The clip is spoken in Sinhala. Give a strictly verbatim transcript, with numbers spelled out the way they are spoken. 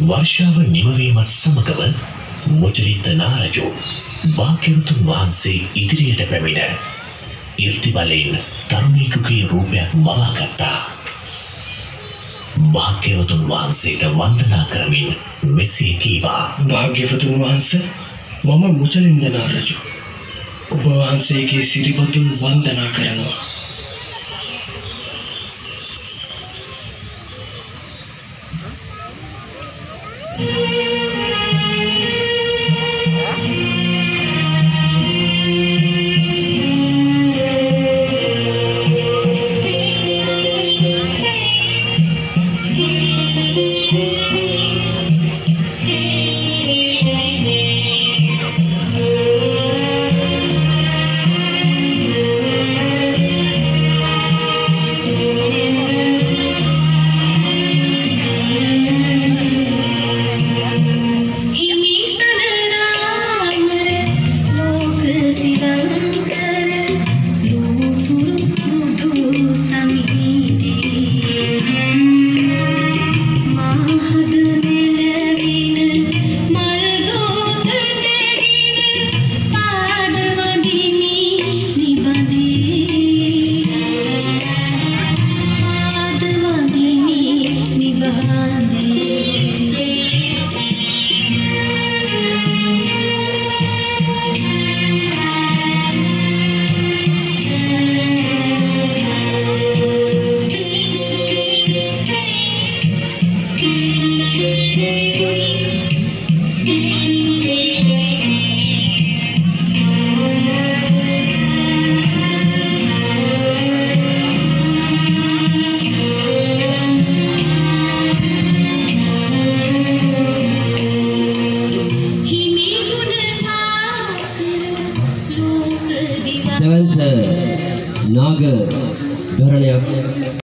වර්ෂාව නිමවීමත් සමගම මුචලිත නාරජු භාග්‍යවතුන් වහන්සේ ඉදිරියට පැමිණ ඉර්ති බලයෙන් තරුණියකුගේ රූපයක් මවාගත්තා. භාග්‍යවතුන් වහන්සේට වන්දනා කරමින් මෙසේ කීවා. භාග්‍යවතුන් වහන්සේ, මම මුචලින්ද නාරජු. ඔබ වහන්සේගේ සිරිපතුල් වන්දනා කරනවා. දැවැන්ත නාග ධරණයක්